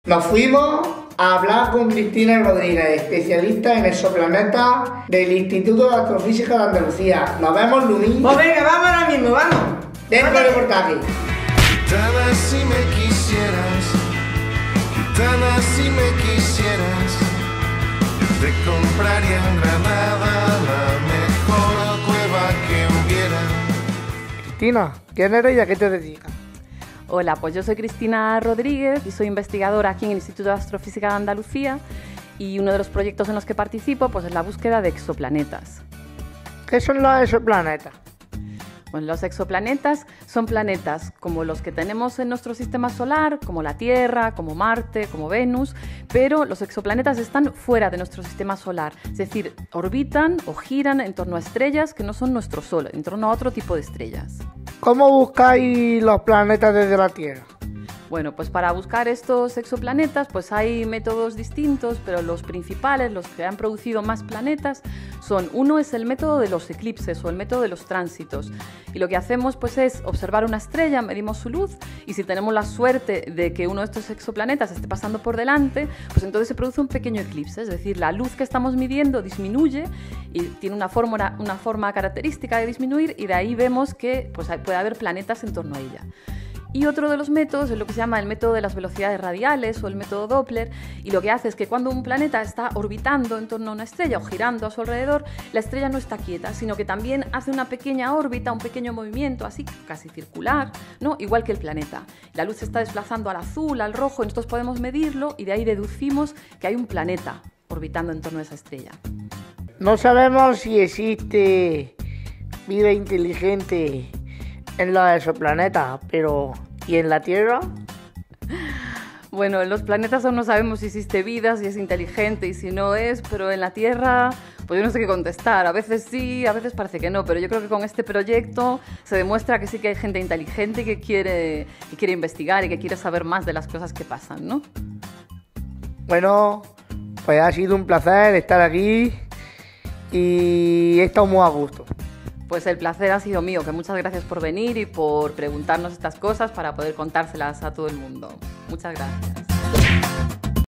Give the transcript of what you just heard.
Nos fuimos a hablar con Cristina Rodríguez, especialista en exoplanetas del Instituto de Astrofísica de Andalucía. Nos vemos, Luis. Pues venga, vamos ahora mismo, vamos. Dentro del reportaje. Gitana, si me quisieras, gitana, si me quisieras, te compraría en Granada la mejor cueva que hubiera. Cristina, ¿quién eres y a qué te dedicas? Hola, pues yo soy Cristina Rodríguez y soy investigadora aquí en el Instituto de Astrofísica de Andalucía y uno de los proyectos en los que participo pues, es la búsqueda de exoplanetas. ¿Qué son los exoplanetas? Bueno, los exoplanetas son planetas como los que tenemos en nuestro sistema solar, como la Tierra, como Marte, como Venus, pero los exoplanetas están fuera de nuestro sistema solar, es decir, orbitan o giran en torno a estrellas que no son nuestro Sol, en torno a otro tipo de estrellas. ¿Cómo buscáis los planetas desde la Tierra? Bueno, pues para buscar estos exoplanetas pues hay métodos distintos, pero los principales, los que han producido más planetas, uno es el método de los eclipses o el método de los tránsitos. Y lo que hacemos pues es observar una estrella, medimos su luz y si tenemos la suerte de que uno de estos exoplanetas esté pasando por delante, pues entonces se produce un pequeño eclipse, es decir, la luz que estamos midiendo disminuye y tiene una forma característica de disminuir y de ahí vemos que pues, puede haber planetas en torno a ella. Y otro de los métodos es lo que se llama el método de las velocidades radiales o el método Doppler, y lo que hace es que cuando un planeta está orbitando en torno a una estrella o girando a su alrededor, la estrella no está quieta, sino que también hace una pequeña órbita, un pequeño movimiento así casi circular, ¿no? Igual que el planeta. La luz se está desplazando al azul, al rojo, y nosotros podemos medirlo y de ahí deducimos que hay un planeta orbitando en torno a esa estrella. No sabemos si existe vida inteligente en los exoplanetas, pero ¿y en la Tierra? Bueno, en los planetas aún no sabemos si existe vida, si es inteligente y si no es, pero en la Tierra, pues yo no sé qué contestar. A veces sí, a veces parece que no, pero yo creo que con este proyecto se demuestra que sí que hay gente inteligente y que quiere investigar y que quiere saber más de las cosas que pasan, ¿no? Bueno, pues ha sido un placer estar aquí y he estado muy a gusto. Pues el placer ha sido mío, que muchas gracias por venir y por preguntarnos estas cosas para poder contárselas a todo el mundo. Muchas gracias.